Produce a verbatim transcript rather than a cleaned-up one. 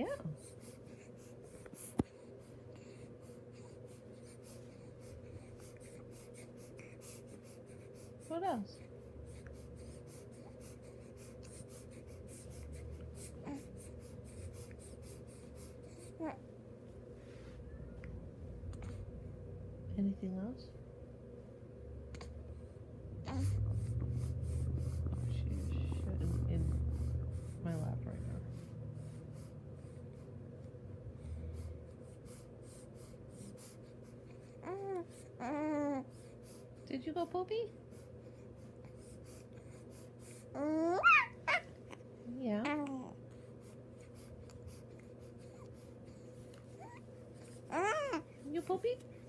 Yeah. What else? Anything else? She's in, in my lap right now. Did you go poopy? Yeah. You poopy?